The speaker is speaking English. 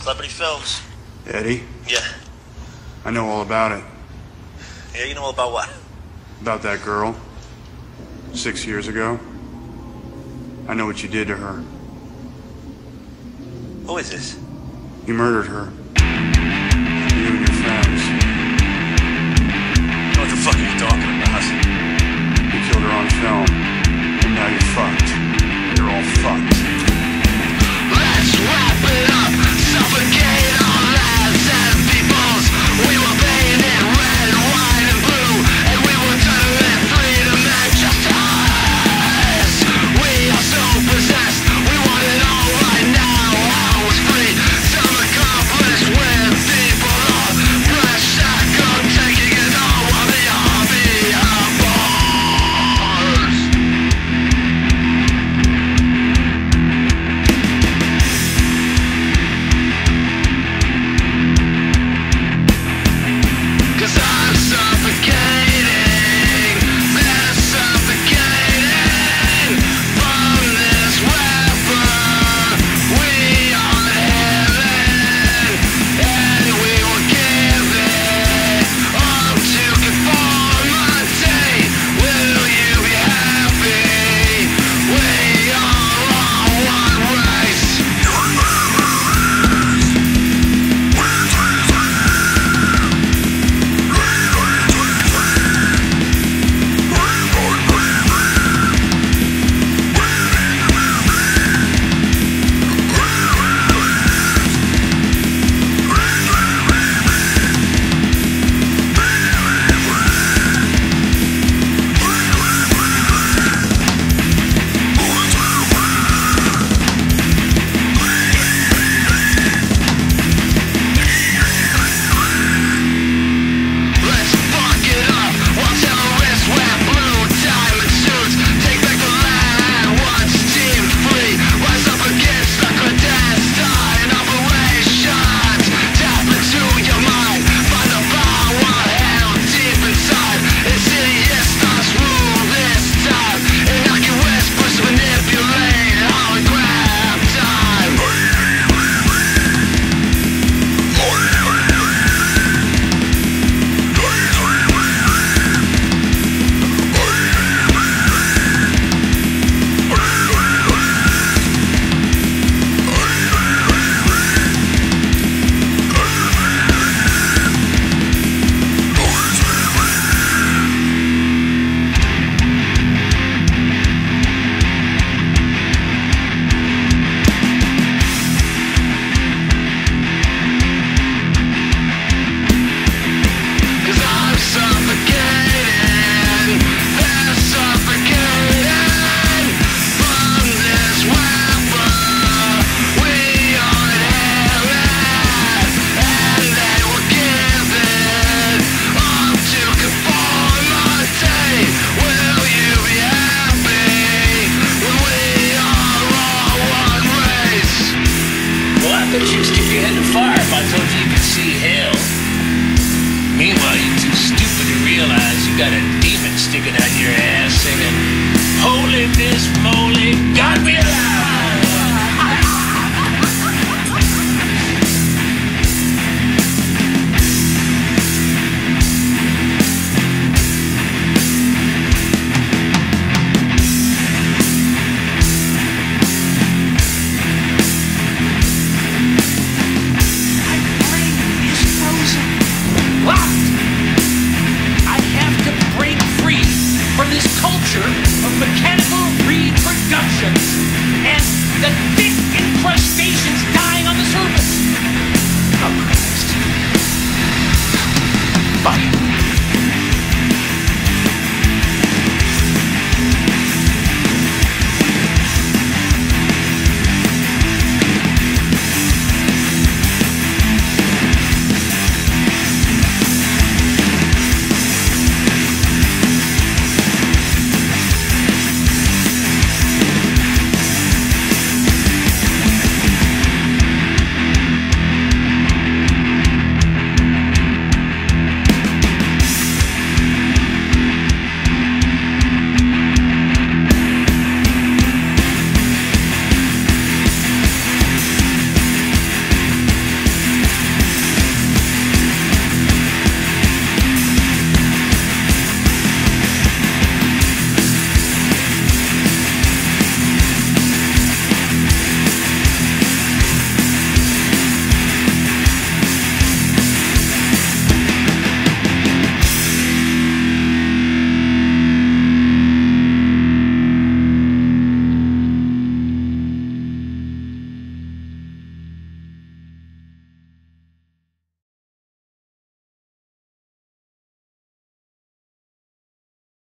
Celebrity Films. Eddie? Yeah. I know all about it. Yeah, you know all about what? About that girl. 6 years ago. I know what you did to her. Who is this? You murdered her. You and your friends. What the fuck are you talking about? You killed her on film. And now you're fucked. You're all fucked.